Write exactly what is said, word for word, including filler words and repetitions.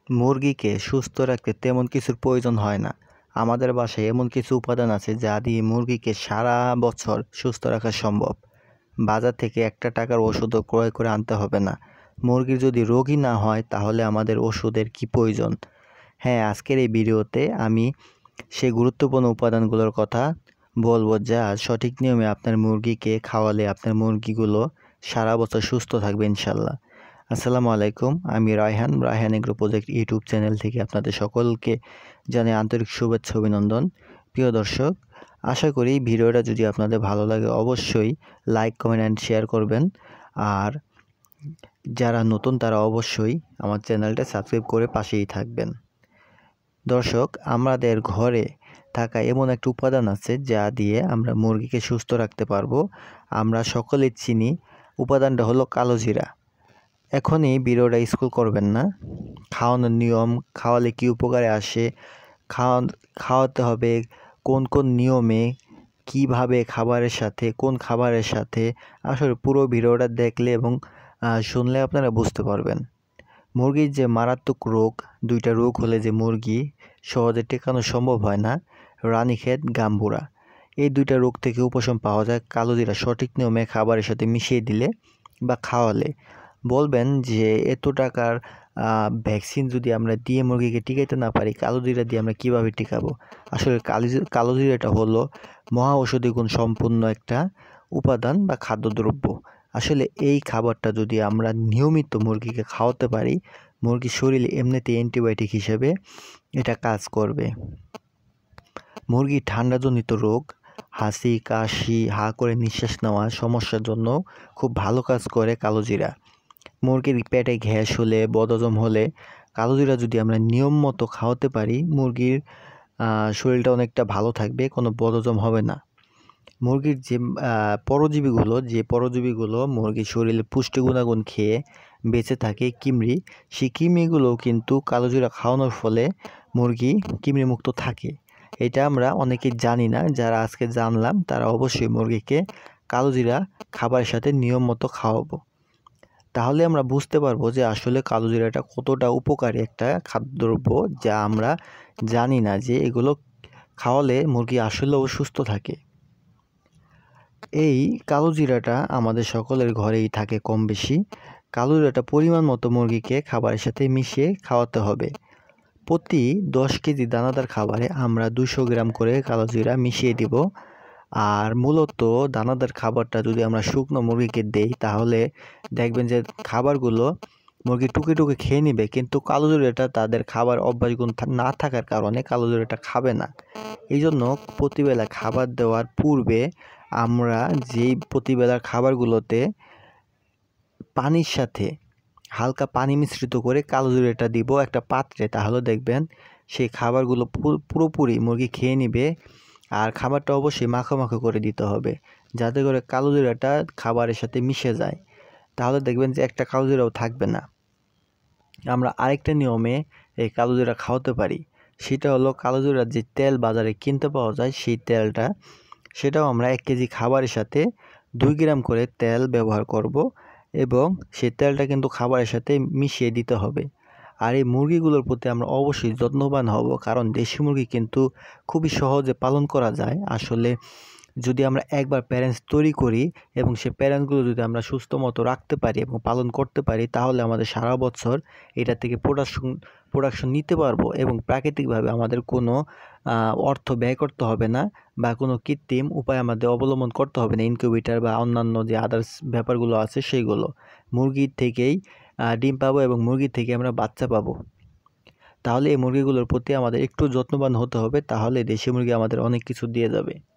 মুরগিকে সুস্থ রাখতে তেমন কিছুর প্রয়োজন হয় না। আমাদের বাসায় এমন কিছু উপাদান আছে যা দিয়ে মুরগিকে সারা বছর সুস্থ রাখা সম্ভব। বাজার থেকে একটা টাকার ওষুধও ক্রয় করে আনতে হবে না। মুরগির যদি রোগই না হয় তাহলে আমাদের ওষুধের কি প্রয়োজন? হ্যাঁ, আজকের এই ভিডিওতে আমি সেই গুরুত্বপূর্ণ উপাদানগুলোর কথা বলবো যা সঠিক নিয়মে আপনার মুরগিকে খাওয়ালে আপনার মুরগিগুলো সারা বছর সুস্থ থাকবে ইনশাল্লাহ। আসসালামু আলাইকুম, আমি Raihan Raihan agro project YouTube channel থেকে আপনাদের সকলকে জানাই আন্তরিক শুভেচ্ছা অভিনন্দন। প্রিয় দর্শক, আশা করি ভিডিওটা যদি আপনাদের ভালো লাগে অবশ্যই লাইক কমেন্ট অ্যান্ড শেয়ার করবেন। আর যারা নতুন তারা অবশ্যই আমার চ্যানেলটা সাবস্ক্রাইব করে পাশেই থাকবেন। দর্শক, আমাদের ঘরে থাকা এমন একটা উপাদান আছে যা দিয়ে আমরা মুরগিকে সুস্থ রাখতে পারবো। আমরা সকলেই চিনি, উপাদানটা হলো কালো জিরা। এখনই ভিডিওটা স্ক্রল করবেন না। খাওয়ানোর নিয়ম, খাওয়ালে কী উপকারে আসে, খাওয়া খাওয়াতে হবে কোন কোন নিয়মে, কিভাবে খাবারের সাথে, কোন খাবারের সাথে, আসলে পুরো ভিডিওটা দেখলে এবং শুনলে আপনারা বুঝতে পারবেন। মুরগির যে মারাত্মক রোগ, দুইটা রোগ হলে যে মুরগি সহজে টেকানো সম্ভব হয় না, রানীক্ষেত, গাম্বুরা, এই দুইটা রোগ থেকে উপশম পাওয়া যায় কালো জিরা সঠিক নিয়মে খাবারের সাথে মিশিয়ে দিলে বা খাওয়ালে। বলবেন যে এত টাকার ভ্যাকসিন যদি আমরা দিয়ে মুরগিকে টিকাইতে না পারি, কালো জিরা দিয়ে আমরা কীভাবে টিকাবো? আসলে কালো কালো জিরাটা হলো মহা ঔষধি গুণ সম্পূর্ণ একটা উপাদান বা খাদ্যদ্রব্য। আসলে এই খাবারটা যদি আমরা নিয়মিত মুরগিকে খাওয়াতে পারি, মুরগির শরীরে এমনিতেই অ্যান্টিবায়োটিক হিসেবে এটা কাজ করবে। মুরগির ঠান্ডাজনিত রোগ, হাঁচি, কাশি, হা করে নিঃশ্বাস নেওয়া সমস্যার জন্য খুব ভালো কাজ করে কালো জিরা। মুরগির পেটে গ্যাস হলে, বদহজম হলে কালো জিরা যদি আমরা নিয়ম মতো খাওয়াতে পারি, মুরগির শরীরটা অনেকটা ভালো থাকবে, কোনো বদহজম হবে না। মুরগির যে পরজীবীগুলো যে পরজীবীগুলো মুরগির শরীরে পুষ্টি গুণাগুণ খেয়ে বেঁচে থাকে, কিমড়ি, সেই কিমড়িগুলোও কিন্তু কালো জিরা খাওয়ানোর ফলে মুরগি কিমড়ি মুক্ত থাকে। এটা আমরা অনেকেই জানি না, যারা আজকে জানলাম তারা অবশ্যই মুরগিকে কালো জিরা খাবারের সাথে নিয়ম মতো খাওয়াবো। তাহলে আমরা বুঝতে পারবো যে আসলে কালো জিরাটা কতটা উপকারী একটা খাদ্যদ্রব্য, যা আমরা জানি না যে এগুলো খাওয়ালে মুরগি আসলেও সুস্থ থাকে। এই কালো জিরাটা আমাদের সকলের ঘরেই থাকে কম বেশি। কালো জিরাটা পরিমাণ মতো মুরগিকে খাবারের সাথে মিশিয়ে খাওয়াতে হবে। প্রতি দশ কেজি দানাদার খাবারে আমরা দুশো গ্রাম করে কালো জিরা মিশিয়ে দিব। আর মূলত দানাদার খাবারটা যদি আমরা শুকনো মুরগিকে দেই তাহলে দেখবেন যে খাবারগুলো মুরগি টুকে টুকে খেয়ে নেবে, কিন্তু কালো জিরাটা তাদের খাবার অভ্যাসগুণ না থাকার কারণে কালো জিরাটা খাবে না। এই জন্য প্রতিবেলা খাবার দেওয়ার পূর্বে আমরা যেই প্রতিবেলার খাবারগুলোতে পানির সাথে হালকা পানি মিশ্রিত করে কালো জিরাটা দিব একটা পাত্রে, তাহলে দেখবেন সেই খাবারগুলো পুরোপুরি মুরগি খেয়ে নেবে। আর খাবারটা অবশ্যই মাখো মাখো করে দিতে হবে, যাতে করে কালো জিরাটা খাবারের সাথে মিশে যায়। তাহলে দেখবেন যে একটা কালো জিরাও থাকবে না। আমরা আরেকটা নিয়মে এই কালো জিরা খাওয়াতে পারি, সেটা হলো কালো জিরার যে তেল বাজারে কিনতে পাওয়া যায়, সেই তেলটা সেটাও আমরা এক কেজি খাবারের সাথে দুই গ্রাম করে তেল ব্যবহার করব এবং সেই তেলটা কিন্তু খাবারের সাথে মিশিয়ে দিতে হবে। আর এই মুরগিগুলোর প্রতি আমরা অবশ্যই যত্নবান হব, কারণ দেশি মুরগি কিন্তু খুবই সহজে পালন করা যায়। আসলে যদি আমরা একবার প্যারেন্টস তৈরি করি এবং সেই প্যারেন্টসগুলো যদি আমরা সুস্থ মতো রাখতে পারি এবং পালন করতে পারি, তাহলে আমাদের সারা বছর এটা থেকে প্রোডাকশন প্রোডাকশন নিতে পারবো এবং প্রাকৃতিকভাবে আমাদের কোনো অর্থ ব্যয় করতে হবে না বা কোনো কৃত্রিম উপায় আমাদের অবলম্বন করতে হবে না, ইনকিউবেটর বা অন্যান্য যে আদার্স ব্যাপারগুলো আছে সেইগুলো। মুরগির থেকেই ডিম পাবো এবং মুরগির থেকে আমরা বাচ্চা পাবো। তাহলে এই মুরগিগুলোর প্রতি আমাদের একটু যত্নবান হতে হবে, তাহলে দেশি মুরগি আমাদের অনেক কিছু দিয়ে যাবে।